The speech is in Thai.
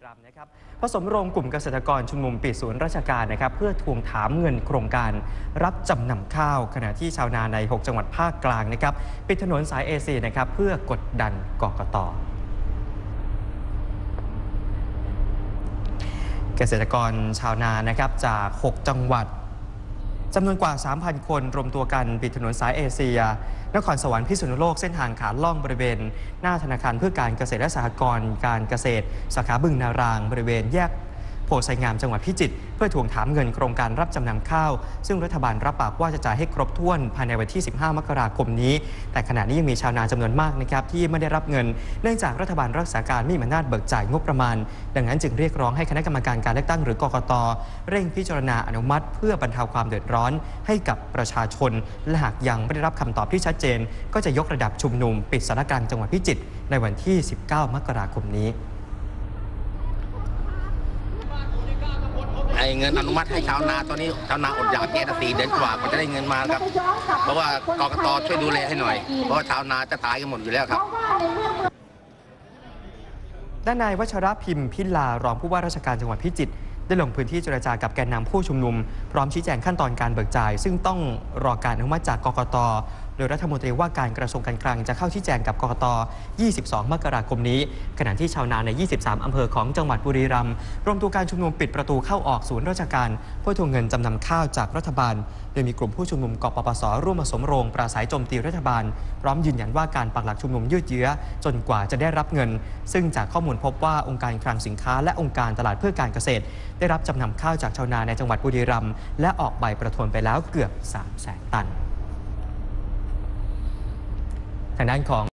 รัมย์นะครับผสมโรงกลุ่มเกษตรกรชุมนุมปิดศูนย์ราชการนะครับเพื่อทวงถามเงินโครงการรับจำนำข้าวขณะที่ชาวนาใน 6 จังหวัดภาคกลางนะครับปิดถนนสายเอเชียนะครับเพื่อกดดันกกต.เกษตรกรชาวนานะครับจาก 6 จังหวัดจำนวนกว่า 3,000 คนรวมตัวกันปิดถนนสายเอเชียนครสวรรค์พิษณุโลกเส้นทางขาล่องบริเวณหน้าธนาคารเพื่อการเกษตรและสหกรณ์การเกษตรสาขาบึงนารางบริเวณแยกโพไซงามจังหวัดพิจิตรเพื่อทวงถามเงินโครงการรับจำนำข้าวซึ่งรัฐบาลรับปากว่าจะจ่ายให้ครบถ้วนภายในวันที่ 15 มกราคมนี้แต่ขณะนี้ยังมีชาวนาจำนวนมากนะครับที่ไม่ได้รับเงินเนื่องจากรัฐบาลรักษาการไม่มีอำนาจเบิกจ่ายงบประมาณดังนั้นจึงเรียกร้องให้คณะกรรมการการเลือกตั้งหรือกกต.เร่งพิจารณาอนุมัติเพื่อบรรเทาความเดือดร้อนให้กับประชาชนและหากยังไม่ได้รับคำตอบที่ชัดเจนก็จะยกระดับชุมนุมปิดสารกลางจังหวัดพิจิตรในวันที่ 19 มกราคมนี้เงินอนุมัติให้ชาวนาตอนนี้ชาวนาอดอยากแย่4 เดือนกว่าก็จะได้เงินมาครับเพราะว่ากกต.ช่วยดูแลให้หน่อยเพราะว่าชาวนาจะตายกันหมดอยู่แล้วครับด้านนายวัชรพิมพ์พิลารองผู้ว่าราชการจังหวัดพิจิตรได้ลงพื้นที่เจรจากับแกนนำผู้ชุมนุมพร้อมชี้แจงขั้นตอนการเบิกจ่ายซึ่งต้องรอการอนุมัติจากกกต.โดยรัฐมนตรีว่าการกระทรวงการคลังจะเข้าชี้แจงกับกกต. 22 มกราคมนี้ขณะที่ชาวนาใน 23 อำเภอของจังหวัดบุรีรัมย์รวมตัวการชุมนุมปิดประตูเข้าออกศูนย์ราชการเพื่อทวงเงินจำนำข้าวจากรัฐบาลโดยมีกลุ่มผู้ชุมนุมกปปส.ร่วมผสมโรงปราศัยโจมตีรัฐบาลพร้อมยืนยันว่าการปักหลักชุมนุมยืดเยื้อจนกว่าจะได้รับเงินซึ่งจากข้อมูลพบว่าองค์การคลังสินค้าและองค์การตลาดเพื่อการเกษตรได้รับจำนำข้าวจากชาวนาในจังหวัดบุรีรัมย์และออกใบประทวนไปแล้วเกือบ 300,000 ตันทางด้านของ